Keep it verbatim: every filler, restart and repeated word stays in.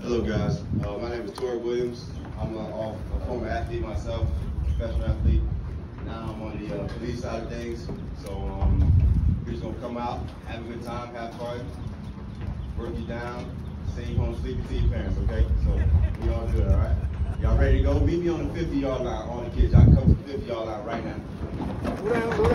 Hello guys, uh, my name is Tourek Williams. I'm a, a former athlete myself, professional athlete. Now I'm on the uh, police side of things. So um, we're just gonna come out, have a good time, have fun, work you down, send you home sleepy to your parents, okay? So we all good, all right? Y'all ready to go? Meet me on the fifty yard line, all the kids. Y'all come to the fifty yard line right now.